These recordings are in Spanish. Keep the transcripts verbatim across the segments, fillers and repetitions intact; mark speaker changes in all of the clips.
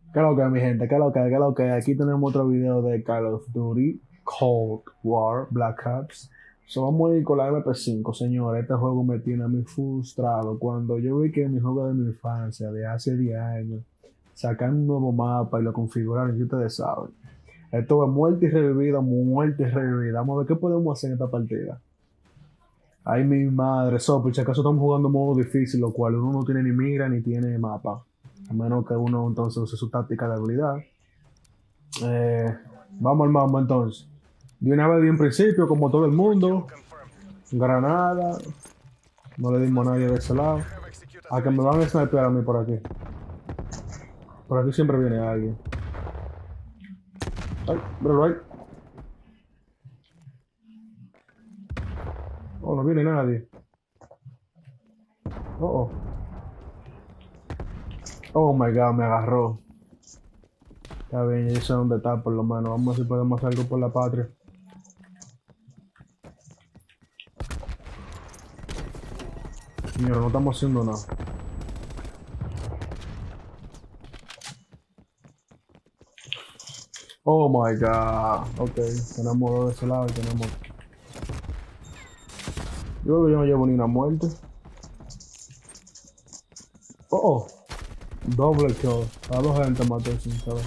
Speaker 1: ¿Qué lo que mi gente? ¿Qué lo que? ¿Qué lo que? Aquí tenemos otro video de Call of Duty Cold War Black Ops. So, vamos a ir con la M P cinco, señores. Este juego me tiene a mí frustrado. Cuando yo vi que mi juego de mi infancia, de hace diez años, sacan un nuevo mapa y lo configuraron, y ustedes saben. Esto es muerte y revivida, muerte y revivida. Vamos a ver qué podemos hacer en esta partida. Ay, mi madre, so, por si acaso estamos jugando modo difícil, lo cual uno no tiene ni mira ni tiene mapa. A menos que uno entonces use su táctica de habilidad. Eh, vamos al mambo entonces. De una vez de en principio, como todo el mundo. Granada. No le dimos a nadie de ese lado. A que me van a sniper a mí por aquí. Por aquí siempre viene alguien. Ay, bro, ay. Oh, no viene nadie. Oh, oh. Oh my god, me agarró. Está bien, yo sé dónde está por lo menos. Vamos a ver si podemos hacer algo por la patria. Señor, no estamos haciendo nada. Oh my god. Ok, tenemos dos de ese lado y tenemos. Yo creo que yo no llevo ni una muerte. Oh, oh. Doble kill. A dos gente maté sin saber.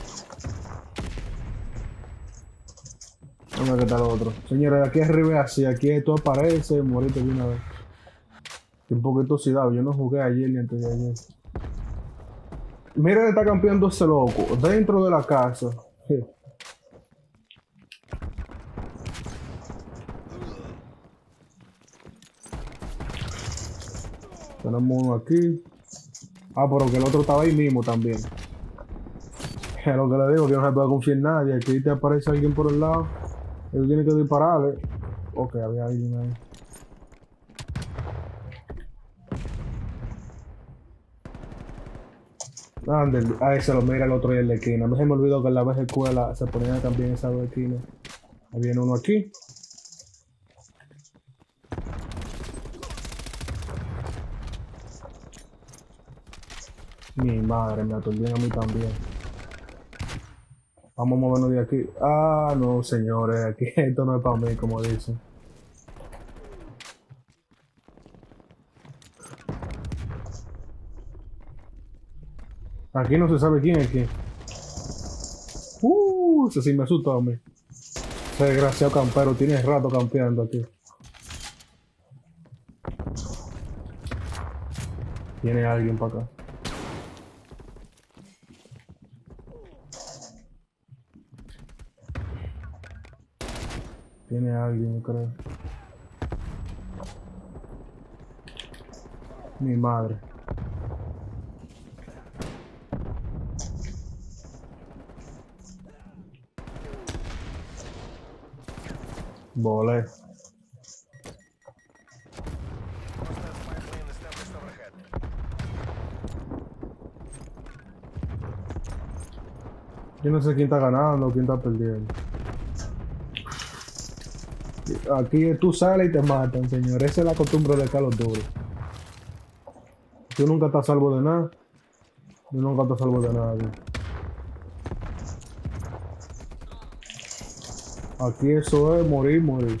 Speaker 1: Vamos a ver qué tal otro. Señores, aquí arriba es así. Aquí esto aparece. Moriste de una vez. Estoy un poquito oxidado. Yo no jugué ayer ni antes de ayer. Mira, está campeando ese loco. Dentro de la casa. Sí. Tenemos uno aquí. Ah, pero que el otro estaba ahí mismo también. Es lo que le digo, que no se puede confiar en nadie. Aquí te aparece alguien por el lado. Él tiene que dispararle. Ok, había alguien ahí. Ande, ahí se lo mira el otro y el de esquina. A mí se me olvidó que en la vieja escuela se ponía también esa de esquina. Ahí viene uno aquí. Mi madre, me aturdieron a mí también. Vamos a movernos de aquí. Ah, no, señores, aquí esto no es para mí, como dicen. Aquí no se sabe quién es quién. Uh, ese sí me asustó a mí. Ese desgraciado campero tiene rato campeando aquí. Tiene alguien para acá. Tiene alguien, yo creo. Mi madre. Volé. Yo no sé quién está ganando o quién está perdiendo. Aquí tú sales y te matan, señor. Esa es la costumbre de Call of Duty. Tú nunca estás a salvo de nada. Yo nunca estás a salvo de nadie. Aquí eso es morir, morir.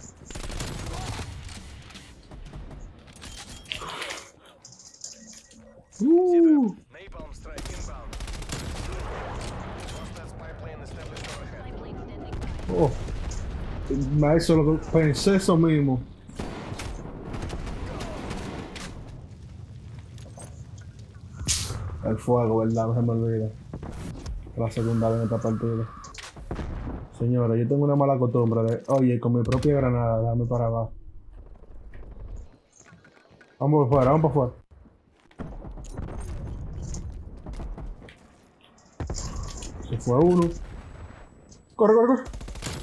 Speaker 1: Uh. Oh. Eso lo que pensé eso mismo. El fuego, ¿verdad? No se me olvida. La segunda vez en esta partida. Señora, yo tengo una mala costumbre de, oye, con mi propia granada, déjame para abajo. Vamos por fuera, vamos por fuera. Se fue uno. Corre, corre, corre.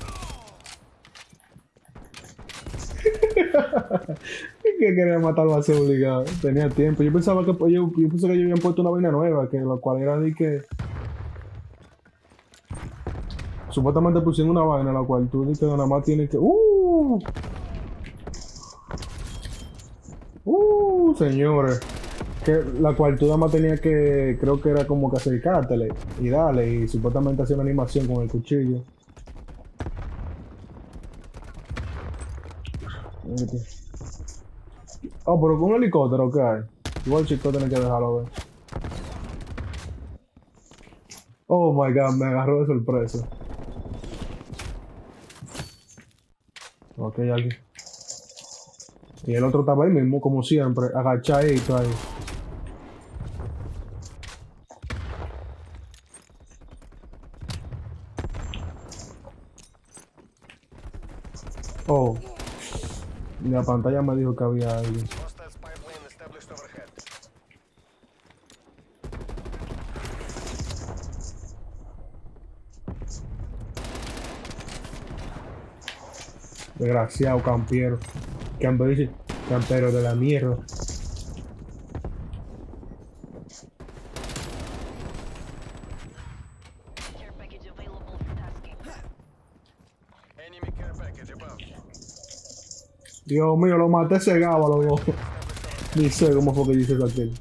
Speaker 1: Que quería matarlo así obligado. Tenía tiempo. Yo pensaba que yo, yo pensé que ellos habían puesto una vaina nueva, que lo cual era de que supuestamente pusieron una vaina la cual tú dices que nada más tienes que. ¡Uh! ¡Uh! Señores. Que la cual tú nada más tenías que, creo que era como que acercártele y darle, y supuestamente hacía una animación con el cuchillo. Oh, pero con un helicóptero, ¿qué hay? Igual chico tiene que dejarlo ver. Oh my god, me agarró de sorpresa. Ok, aquí. Y el otro estaba ahí mismo, como siempre, agachadito ahí. Oh, la pantalla me dijo que había alguien.
Speaker 2: Hostile spy plane established overhead.
Speaker 1: Desgraciado campiero. Campero, campero de la mierda.
Speaker 3: Care package available for tasking.
Speaker 2: Enemy care package above.
Speaker 1: Dios mío, lo maté cegado a los dos. Ni sé cómo fue que dice eso aquel.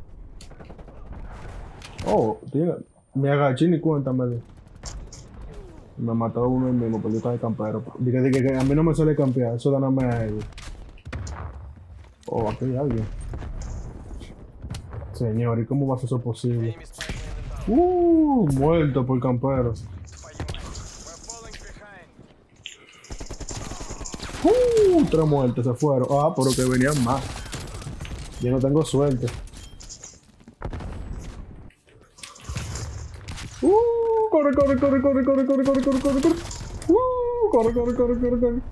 Speaker 1: Oh, tiene, me agaché ni cuenta me di. Me mató uno el mismo, pero yo estaba de campero. Dije, dije que a mí no me suele campear, eso da nada más a ellos. Oh, aquí hay alguien. Señor, ¿y cómo va a ser eso posible?
Speaker 2: Enemy spy plane inbound.
Speaker 1: Uh, muerto por campero.
Speaker 2: Spy unit. We're falling behind.
Speaker 1: Uh, tres muertos se fueron. Ah, pero que venían más. Yo no tengo suerte. Uh, corre, corre, corre, corre, corre, corre, corre, corre, corre, corre. Uh, corre, corre, corre, corre, corre.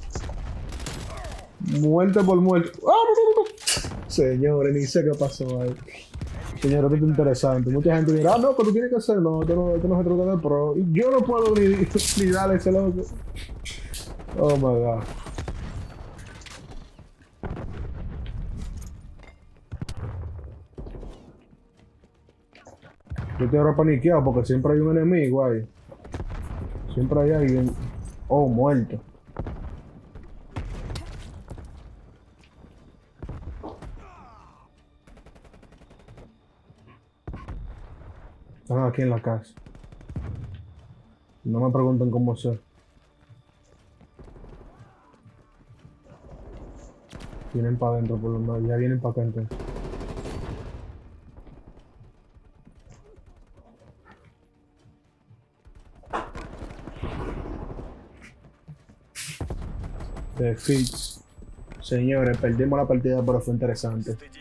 Speaker 1: Muerte por muerte. Ah, no, no, no. Señores, ni sé qué pasó ahí. Señores, esto es interesante. Mucha gente dirá, ah, no, pero tú tienes que hacerlo. Esto no, esto no se trata de pro. Y yo no puedo ni, ni darle ese loco. Oh my god. Yo estoy ahora paniqueado porque siempre hay un enemigo ahí. Siempre hay alguien. Oh, muerto. Están aquí en la casa. No me pregunten cómo sé. Vienen para adentro por lo menos. Ya vienen para acá entonces. Defeats. Señores, perdimos la partida, pero fue interesante.